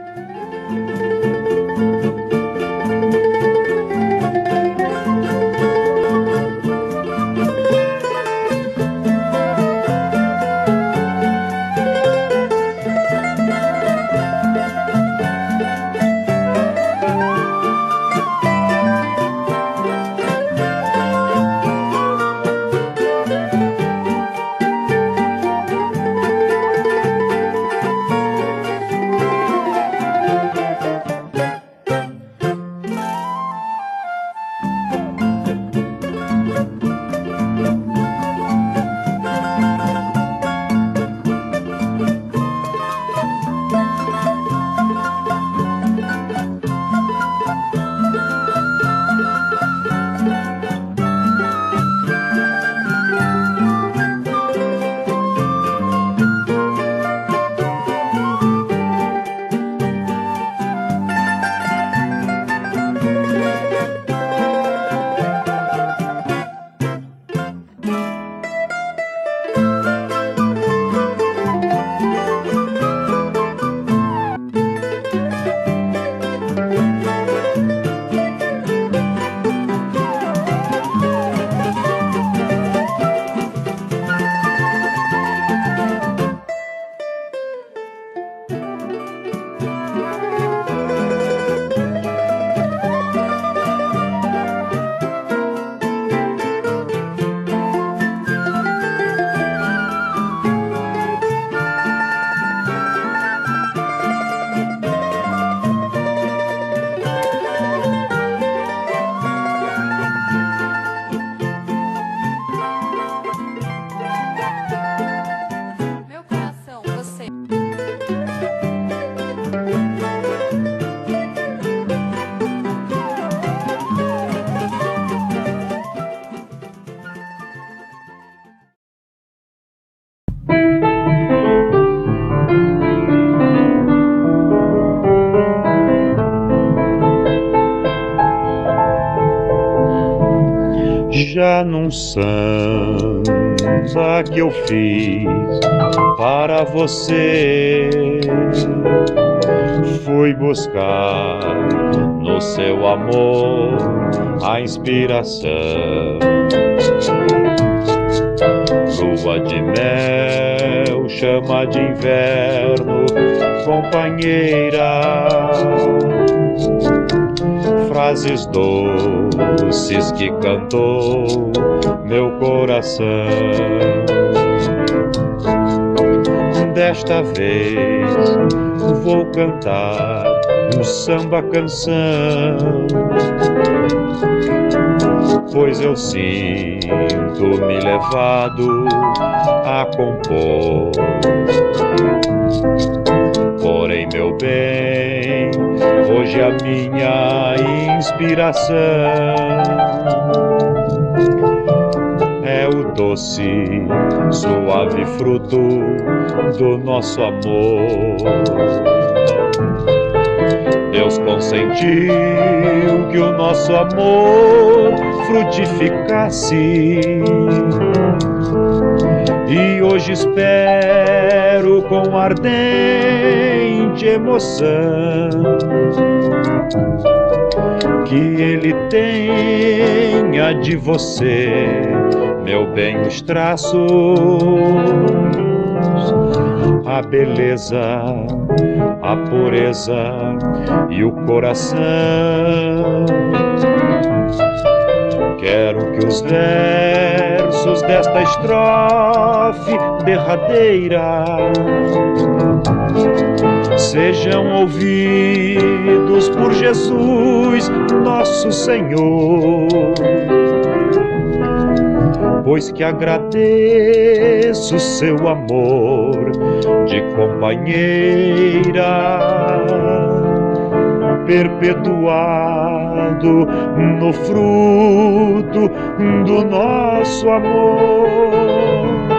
Já num samba que eu fiz para você, fui buscar no seu amor a inspiração. Lua de mel, chama de inverno, companheira, frases doces que cantou meu coração. Desta vez vou cantar um samba canção, pois eu sinto-me levado a compor. Porém, meu bem, hoje a minha inspiração é o doce, suave fruto do nosso amor. Deus consentiu que o nosso amor frutificasse, e hoje espero com ardente emoção que Ele tenha de você, meu bem, os traços, a beleza, a pureza e o coração. Quero que os versos desta estrofe derradeira sejam ouvidos por Jesus, nosso Senhor, pois que agradeço seu amor de companheira, perpetuado no fruto do nosso amor.